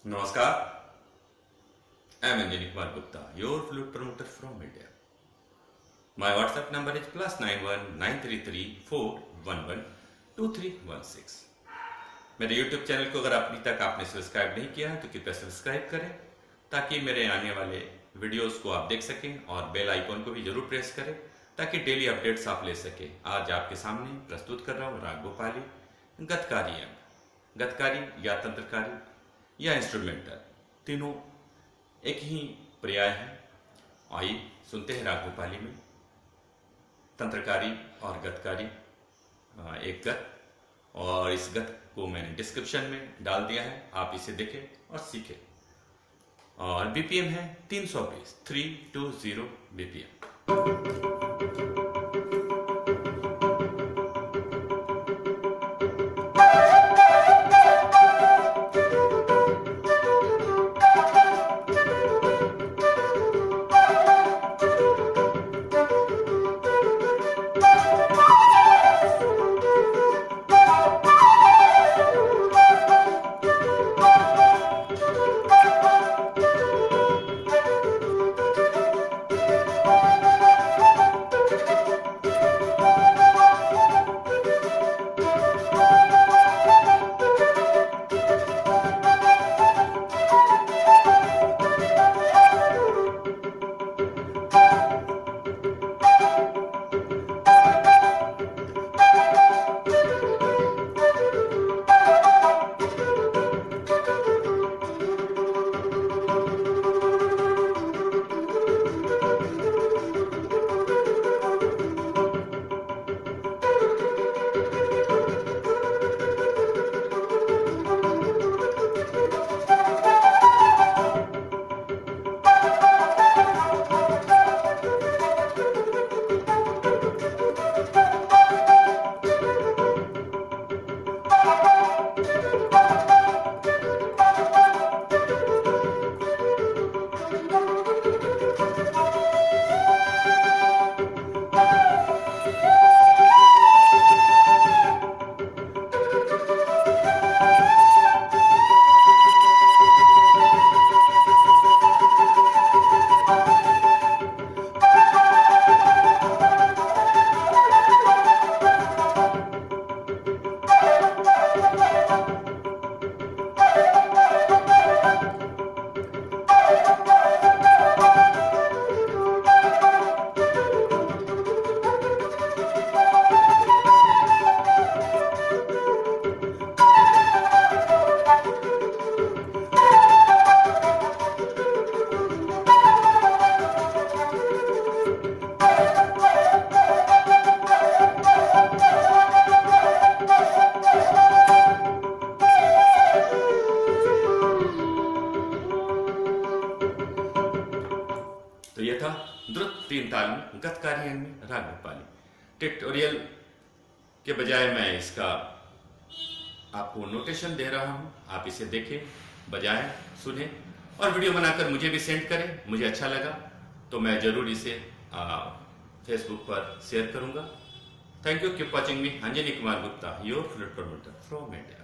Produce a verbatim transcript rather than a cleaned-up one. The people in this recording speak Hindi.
Namaskar, I am Anjani Kumar Gupta, your flute promoter from India. My WhatsApp number is plus nine one nine three three four one one two three one six. मेरे YouTube चैनल को अगर अभी तक आपने सब्सक्राइब नहीं किया है तो कृपया सब्सक्राइब करें ताकि मेरे आने वाले वीडियोस को आप देख सकें और बेल आइकॉन को भी जरूर प्रेस करें ताकि डेली अपडेट्स आप ले सकें। आज आपके सामने प्रस्तुत कर रहा हूँ राग भोपाली गतकारी अंग। गतकारी या तंत्रकारी या इंस्ट्रूमेंटल तीनों एक ही पर्याय है। आइए सुनते हैं राग भोपाली में तंत्रकारी और गतकारी एक गत, और इस गत को मैंने डिस्क्रिप्शन में डाल दिया है, आप इसे देखें और सीखें। और बीपीएम है तीन सौ बीस, थ्री टू जीरो बीपीएम। तो यह था द्रुत तीन ताल में गतकारी अंग में राग भोपाली। ट्यूटोरियल के बजाय मैं इसका आपको नोटेशन दे रहा हूं, आप इसे देखें, बजाएं, सुने और वीडियो बनाकर मुझे भी सेंड करें। मुझे अच्छा लगा तो मैं जरूर इसे फेसबुक पर शेयर करूंगा। Thank you, keep watching me. Anjani Kumar Gupta, your flute promoter from India.